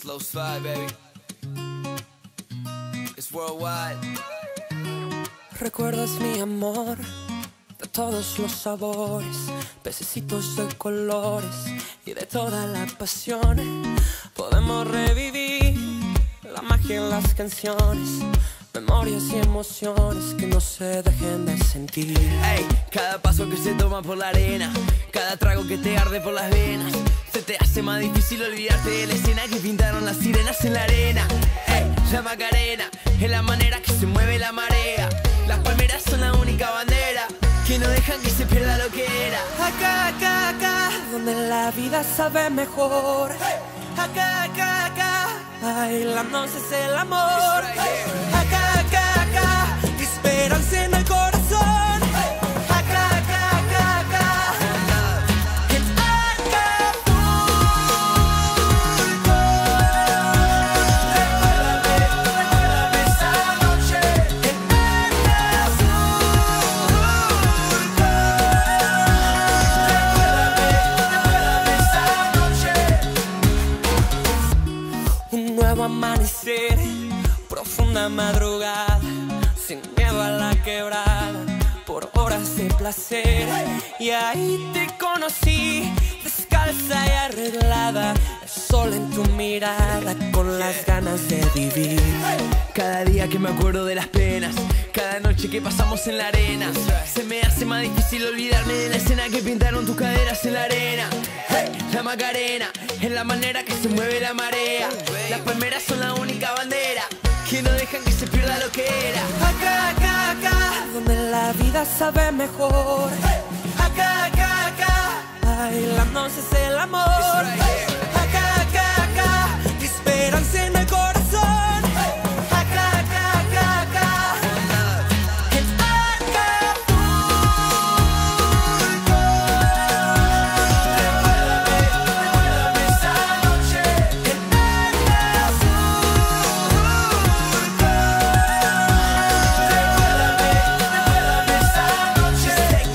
Slow slide, baby. It's worldwide. Recuerdas mi amor de todos los sabores, pececitos de colores y de toda la pasión. Podemos revivir la magia en las canciones, memorias y emociones que no se dejen de sentir. Ey, cada paso que se toma por la arena, cada trago que te arde por las venas, se te hace más difícil olvidarte de la escena que pintaron las sirenas en la arena. Ey, la Macarena es la manera que se mueve la marea. Las palmeras son la única bandera que no dejan que se pierda lo que era. Acá, acá, acá, donde la vida sabe mejor. Acá, acá, acá, bailándonos es el amor. Acá, acá, acá, esperanza en el corazón. Acá, acá, acá, acá, en Acapulco. Recuérdame esa noche en Acapulco. Recuérdame esa noche. Un nuevo amanecer, profunda madrugada, sin miedo a la quebrada, por horas de placer. Y ahí te conocí, descalza y arreglada, el sol en tu mirada, con las ganas de vivir. Cada día que me acuerdo de las penas, cada noche que pasamos en la arena, se me hace más difícil olvidarme de la escena que pintaron tus caderas en la arena. Hey, la Macarena es la manera que se mueve la marea. Las palmeras son la única bandera que no dejan que se pierda lo que era. Acá, acá, acá, donde la vida sabe mejor. Acá, acá, acá, bailándonos es el amor. Acá, acá, acá, esperanza en el corazón. Acá, acá, acá, acá, en Acapulco. Recuérdame esa noche en Recuérdame esa noche.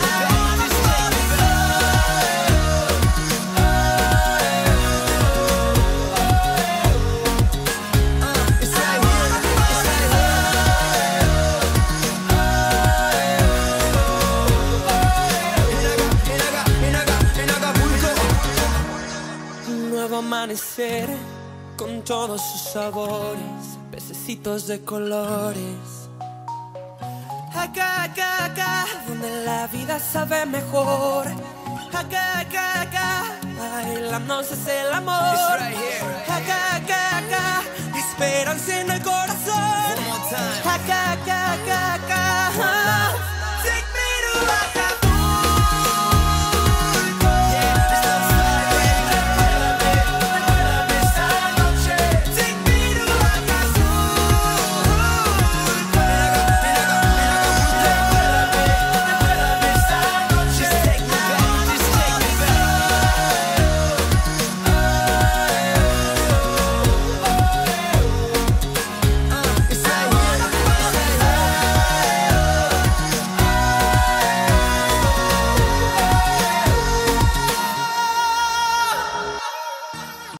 Un nuevo amanecer con todos sus sabores, pececitos de colores. Acá, acá, acá, donde la vida sabe mejor. Acá, acá, acá, bailándonos es el amor. Acá, acá, acá, esperanza en el corazón.